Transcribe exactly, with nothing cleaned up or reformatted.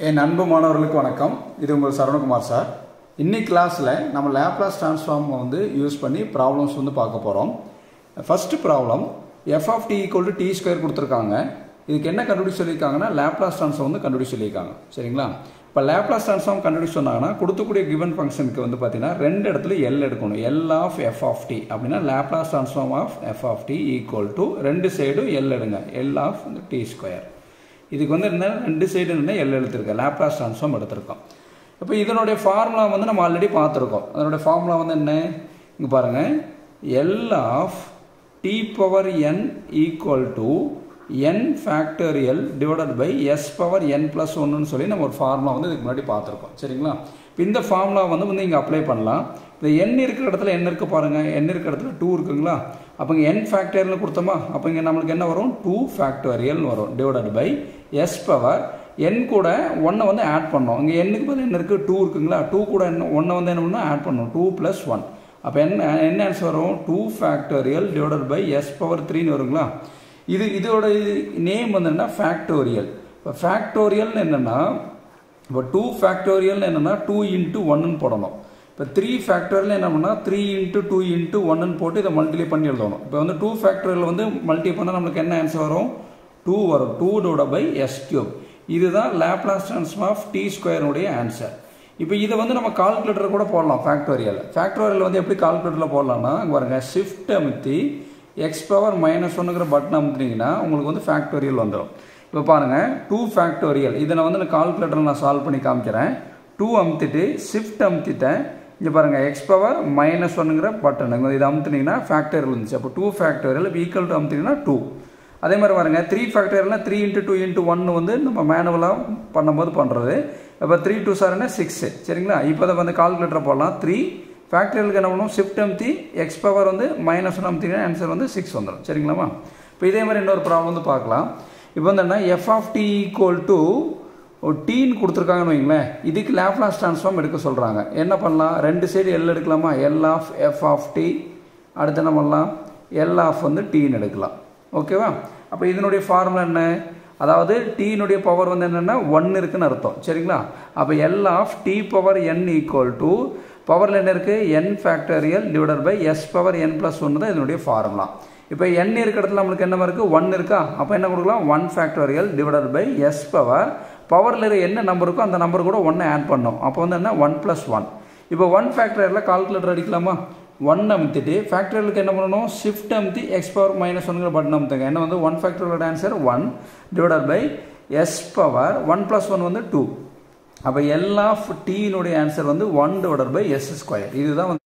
என் அன்பு மாணவர்களுக்கு வணக்கம். இது உங்கள் சரவணகுமார் சார். இன்னைக்கு கிளாஸில் நம்ம லேப்லாஸ் டிரான்ஸ்ஃபார்ம் வந்து யூஸ் பண்ணி ப்ராப்ளம்ஸ் வந்து பார்க்க போகிறோம். First problem F of T equal to T square கொடுத்துருக்காங்க. இதுக்கு என்ன கண்டுபிடிச்சு சொல்லியிருக்காங்கன்னா லேப்லாஸ் டிரான்ஸ்ஃபார்ம் வந்து கண்டுபிடிச்சு சொல்லியிருக்காங்க. சரிங்களா? இப்போ லேப்லாஸ் டிரான்ஸ்ஃபார்ம் கண்டுபிடிச்சு சொன்னாங்கன்னா கொடுத்தக்கூடிய கிவன் ஃபங்க்ஷனுக்கு வந்து பார்த்தீங்கன்னா ரெண்டு இடத்துல எல் எடுக்கணும். L of F of T அப்படின்னா Laplace transform of F of T equal to ரெண்டு சைடும் எல் எடுங்க. L of T square. இதுக்கு வந்து என்ன ரெண்டு சைடு என்ன எல் எடுத்திருக்கேன், லேப்லாஸ் டிரான்ஸ்ஃபார்ம் எடுத்திருக்கோம். இப்போ இதனுடைய ஃபார்முலா வந்து நம்ம ஆல்ரெடி பார்த்துருக்கோம். அதனுடைய ஃபார்முலா வந்து என்ன இங்கே பாருங்கள், L of T power N equal to N factorial divided by S power N plus ஒன்றுன்னு சொல்லி நம்ம ஒரு ஃபார்முலா வந்து இதுக்கு முன்னாடி பார்த்துருக்கோம். சரிங்களா? இப்போ இந்த ஃபார்முலா வந்து வந்து இங்கே அப்ளை பண்ணலாம். இந்த என் இருக்கிற இடத்துல என்ன இருக்குது பாருங்கள், என் இருக்கிற இடத்துல டூ இருக்குங்களா? அப்போ இங்கே என் ஃபேக்டோரியல்னு கொடுத்தோமா, அப்போ இங்கே நம்மளுக்கு என்ன வரும், டூ ஃபேக்டோரியல்னு வரும் divided by S power N கூட ஒன்றை வந்து ஆட் பண்ணோம். இங்கே எண்ணுக்கு பதில் என்ன இருக்குது, டூ இருக்குங்களா? டூ கூட என்ன ஒன்றை வந்து என்ன பண்ணணும், ஆட் பண்ணணும். Two plus one. அப்போ என்ன என்ன ஆன்சர் வரும், two factorial divided by S power த்ரீன்னு வருங்களா? இது இதோட நேம் வந்து என்ன, ஃபேக்டோரியல். இப்போ ஃபேக்டோரியல்னு என்னென்னா, இப்போ டூ ஃபேக்டோரியல்னு என்னென்னா டூ இன்ட்டு ஒன்னு போடணும். இப்போ த்ரீ ஃபேக்டோரியல் என்ன பண்ணால் த்ரீ இன்ட்டு டூ இன்ட்டு ஒன்னு போட்டு இதை மல்டிப்ளை பண்ணி எழுதணும். இப்போ வந்து டூ ஃபேக்டோரியல் வந்து மல்டிப்ளை பண்ணால் நம்மளுக்கு என்ன ஆன்சர் வரும், டூ வரும். Two divide by S cube. இதுதான் லேப்லாஸ் டிரான்ஸ்ஃபார்ம் ஆஃப் டி ஸ்கொயருடைய ஆன்சர். இப்போ இதை வந்து நம்ம கால்குலேட்டர் கூட போடலாம். ஃபேக்டோரியல் ஃபேக்டோரியல் வந்து எப்படி கால்குலேட்டரில் போடலாம்னா, இங்கே பாருங்க, ஷிஃப்ட் அமுத்தி எக்ஸ் பவர் மைனஸ் ஒன்னுங்கிற பட்டன் அமுத்தினீங்கன்னா உங்களுக்கு வந்து ஃபேக்டோரியல் வந்துடும். இப்போ பாருங்கள், டூ ஃபேக்டோரியல் இதை நான் வந்து நான் கால்குலேட்டரில் நான் சால்வ் பண்ணி காமிக்கிறேன். டூ அமுத்திட்டு ஷிஃப்ட் அமுத்திட்டேன். இங்கே பாருங்கள், எக்ஸ் பவர் மைனஸ் ஒன்னுங்கிற பட்டன் இதை அமுத்தினீங்கன்னா ஃபேக்டோரியல் வந்துச்சு. அப்போ டூ ஃபேக்டோரியல் ஈக்குவல் டு அமுத்தினீங்கன்னா டூ. அதே மாதிரி பாருங்க, த்ரீ ஃபேக்டோரியல்னா த்ரீ இன்ட்டு டூ இன்ட்டு ஒன்று வந்து நம்ம மேனுவலாக பண்ணும்போது பண்ணுறது. இப்போ த்ரீ டூ சார்னா சிக்ஸு. சரிங்களா? இப்போ அதை வந்து கால்குலேட்டர் போடலாம். த்ரீ ஃபேக்டரியலுக்கு என்ன பண்ணுவோம், ஷிஃப்ட் அமுத்தி எக்ஸ் பவர் வந்து மைனஸ் ஒன் அமுத்திங்கன்னா ஆன்சர் வந்து சிக்ஸ் வந்துடும். சரிங்களாமா? இப்போ இதே மாதிரி இன்னொரு ப்ராப்ளம் வந்து பார்க்கலாம். இப்போ வந்து என்ன, F of T equal to டீன்னு கொடுத்துருக்காங்கன்னு வைங்களேன். இதுக்கு லேப்லாஸ் டிரான்ஸ்ஃபார்ம் எடுக்க சொல்கிறாங்க. என்ன பண்ணலாம், ரெண்டு சைடு எல் எடுக்கலாமா, L of F of T. அடுத்து என்ன பண்ணலாம், எல் ஆஃப் வந்து டீன்னு எடுக்கலாம். ஓகேவா? அப்போ இதனுடைய ஃபார்முலா என்ன, அதாவது டீனுடைய பவர் வந்து என்னென்னா ஒன்று இருக்குன்னு அர்த்தம். சரிங்களா? அப்போ L of T power N equal to பவரில் என்ன இருக்குது, N factorial divided by S power N plus ஒன்று தான் இதனுடைய ஃபார்முலா. இப்போ என் இருக்கிற இடத்துல நம்மளுக்கு என்ன இருக்குது, ஒன் இருக்கா? அப்போ என்ன கொடுக்கலாம், one factorial divided by S power power இருக்க என்ன நம்பர் இருக்கோ அந்த நம்பர் கூட ஒன்று ஆட் பண்ணோம். அப்போ வந்து என்ன, ஒன் ப்ளஸ் ஒன். இப்போ ஒன் ஃபேக்டோரியலில் கால்குலேட்டர் அடிக்கலாமா? ஒன் அமுத்திட்டு ஃபேக்டரியலுக்கு என்ன பண்ணணும், ஷிஃப்ட் அமுத்தி எக்ஸ் பவர் மைனஸ் ஒன்னுங்கிற பட்டன் அமுத்துங்க. என்ன வந்து ஒன் ஃபேக்டரியலோட answer one divided by S power one plus one வந்து டூ. அப்போ எல் ஆஃப் டீனுடைய ஆன்சர் வந்து one divided by S square. இதுதான் வந்து